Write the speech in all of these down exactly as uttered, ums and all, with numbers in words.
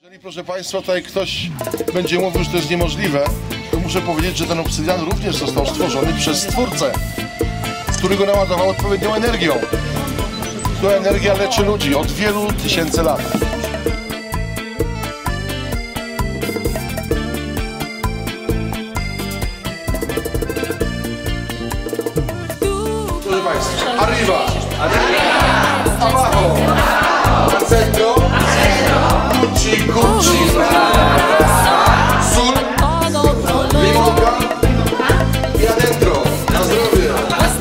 Jeżeli, proszę Państwa, tutaj ktoś będzie mówił, że to jest niemożliwe, to muszę powiedzieć, że ten obsydian również został stworzony przez Stwórcę, który go naładował odpowiednią energią. Ta energia leczy ludzi od wielu tysięcy lat. Proszę Państwa, arriva, abajo, al centro, cuci, cuci, sur, limonka y adentro, na zdrowie.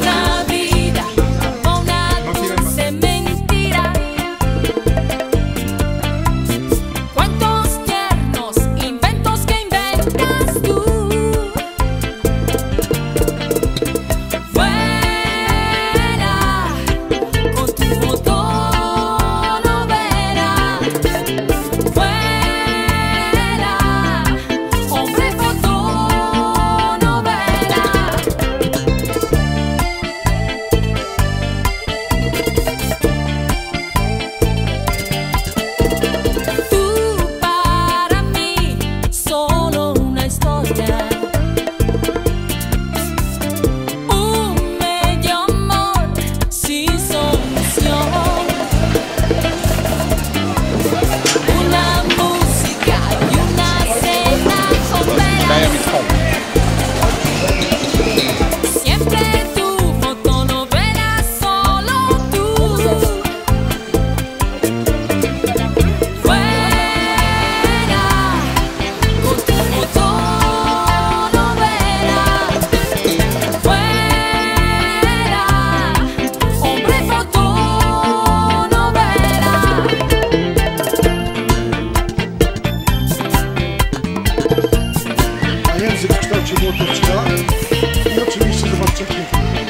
Język w kształcie młoteczka i oczywiście zobaczcie, jak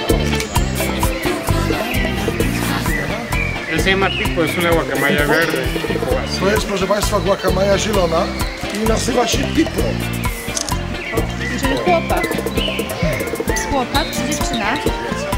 Se llama pipo, es una guacamaya verde. to jest, proszę Państwa, guacamaya zielona i nazywa się pipo. Czyli chłopak. Chłopak czy dziewczyna?